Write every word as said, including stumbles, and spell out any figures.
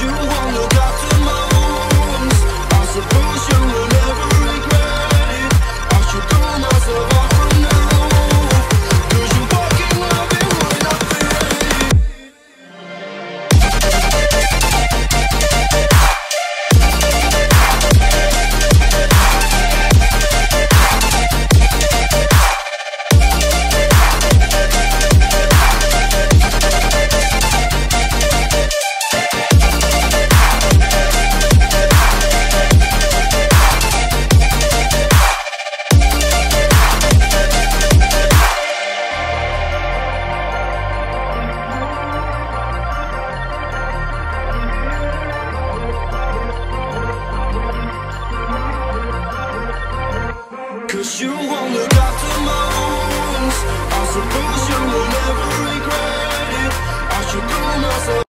you won't look after my wounds. I suppose you will never regret it. I should throw myself off from the roof, 'cause you're walking love it when I feel it. Cause you won't look after my wounds. I suppose you will never regret it. I should throw myself